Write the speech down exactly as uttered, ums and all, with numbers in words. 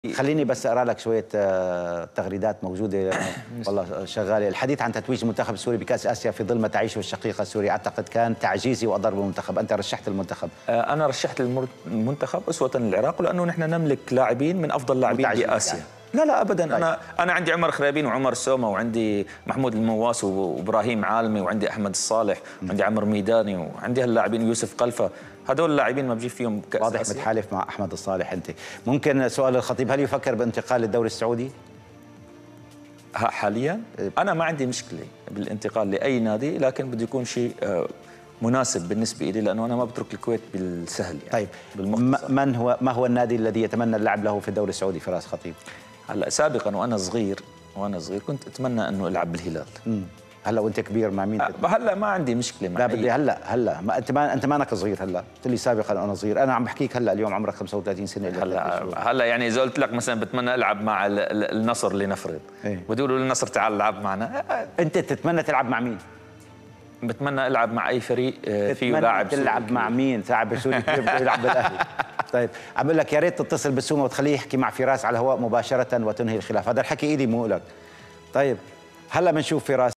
خليني بس اقرا لك شويه تغريدات موجوده والله شغاله. الحديث عن تتويج المنتخب السوري بكاس اسيا في ظل ما تعيشه الشقيقه سوريا اعتقد كان تعجيزي واضر بالمنتخب، انت رشحت المنتخب. انا رشحت المنتخب اسوه للعراق لانه نحن نملك لاعبين من افضل لاعبين باسيا يعني. لا لا ابدا طيب. انا انا عندي عمر خريبين وعمر سومه وعندي محمود المواس وابراهيم عالمي وعندي احمد الصالح وعندي عمر ميداني وعندي هاللاعبين يوسف قلفه، هدول اللاعبين ما بجيب فيهم كاس واضح آسيا. متحالف مع احمد الصالح انت. ممكن سؤال الخطيب، هل يفكر بانتقال للدوري السعودي؟ حاليا انا ما عندي مشكله بالانتقال لاي نادي، لكن بده يكون شيء مناسب بالنسبه لي لانه انا ما بترك الكويت بالسهل يعني. طيب من هو ما هو النادي الذي يتمنى اللعب له في الدوري السعودي فراس خطيب؟ هلا سابقا وانا صغير وانا صغير كنت اتمنى انه العب بالهلال. امم هلا وانت كبير مع مين؟ هلا ما عندي مشكله مع لا بدي هلا هلا ما انت ما انت مانك صغير، هلا قلت لي سابقا وانا صغير، انا عم بحكيك هلا اليوم عمرك خمسة وثلاثين سنه. هلا هلا يعني اذا قلت لك مثلا بتمنى العب مع النصر لنفرض ايه؟ بدي يقولوا للنصر تعال العب معنا. انت تتمنى تلعب مع مين؟ بتمنى العب مع اي فريق فيه لاعب سوري. تلعب مع مين؟ لاعب سوري كبير بده يلعب بالاهلي. طيب عم بقول لك يا ريت تتصل بالسومه وتخليه يحكي مع فراس على الهواء مباشره وتنهي الخلاف، هذا الحكي الي مو لك. طيب هلا بنشوف فراس.